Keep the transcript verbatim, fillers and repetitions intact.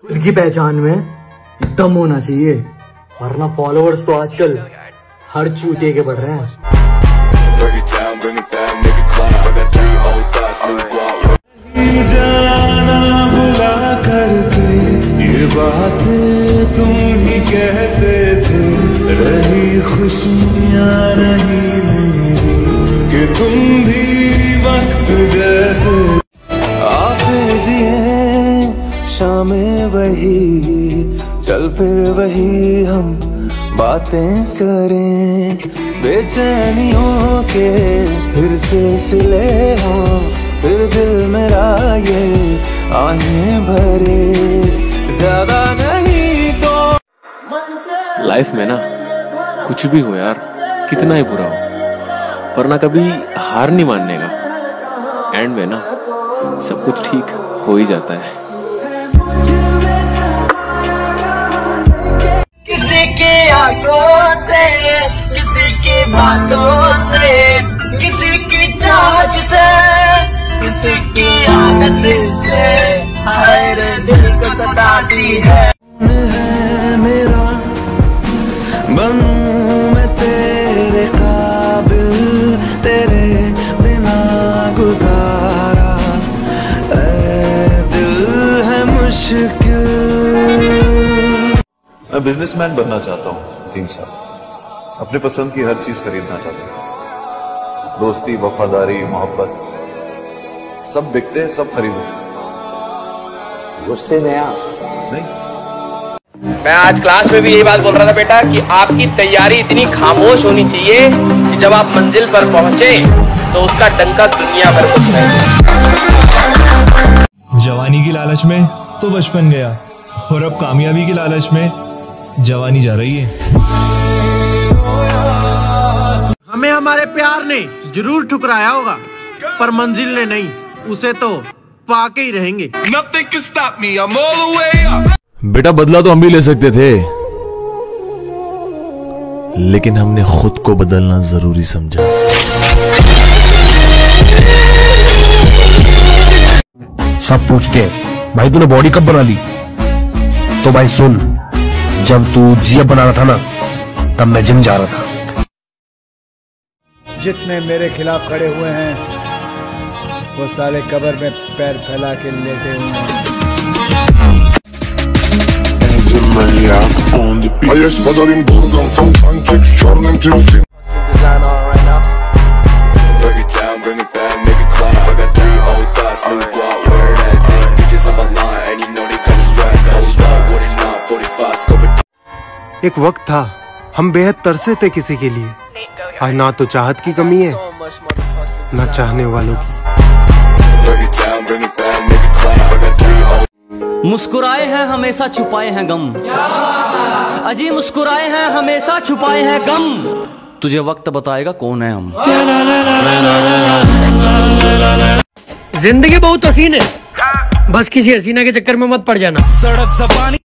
खुद की पहचान में दम होना चाहिए, वरना फॉलोअर्स तो आजकल हर चूतिए के बढ़ रहे हैं। जाना बुला करके ये बातें तुम ही कहते थे, रही खुशियाँ नहीं मेरी कि तुम भी वक्त जैसे आप जिए शामें वही, चल फिर वही हम बातें करें, बेचैनियों के फिर सिलसिले हों, फिर दिल मेरा ये आहें भरे, ज्यादा नहीं तो। लाइफ में ना कुछ भी हो यार, कितना ही बुरा हो, पर ना कभी हार नहीं मानने का। एंड में ना सब कुछ ठीक हो ही जाता है। किसी की आंखों से, किसी की बातों से, किसी की चाहत से, किसी की आदत से, हर दिल को सताती है। है मेरा बनूं मैं तेरे काबिल, तेरे बिना गुजारा ऐ दिल है मुश्किल। मैं बिजनेसमैन बनना चाहता हूँ, तीन साल अपने पसंद की हर चीज खरीदना चाहता हूँ, दोस्ती, वफादारी, मोहब्बत सब बिकते हैं, सब खरीदो। गुस्से में आ नहीं। मैं आज क्लास में भी यही बात बोल रहा था बेटा कि आपकी तैयारी इतनी खामोश होनी चाहिए कि जब आप मंजिल पर पहुंचे तो उसका डंका दुनिया भर को सुनाई। जवानी की लालच में तो बचपन गया, और अब कामयाबी की लालच में जवानी जा रही है। हमें हमारे प्यार ने जरूर ठुकराया होगा, पर मंजिल ने नहीं, उसे तो पाके ही रहेंगे। बेटा बदला तो हम भी ले सकते थे, लेकिन हमने खुद को बदलना जरूरी समझा। सब पूछते भाई तूने बॉडी कब बना ली, तो भाई सुन, जब तू जीएफ बना रहा था ना, तब मैं जिम जा रहा था। जितने मेरे खिलाफ खड़े हुए हैं वो साले कब्र में पैर फैला के लेटे हुए हैं। एक वक्त था हम बेहद तरसे थे किसी के लिए, आज ना तो चाहत की कमी है ना चाहने वालों की। मुस्कुराए हैं हमेशा छुपाए हैं गम, अजी मुस्कुराए हैं हमेशा छुपाए हैं गम, तुझे वक्त बताएगा कौन है हम। जिंदगी बहुत हसीन है, बस किसी हसीना के चक्कर में मत पड़ जाना। सड़क ज़बानी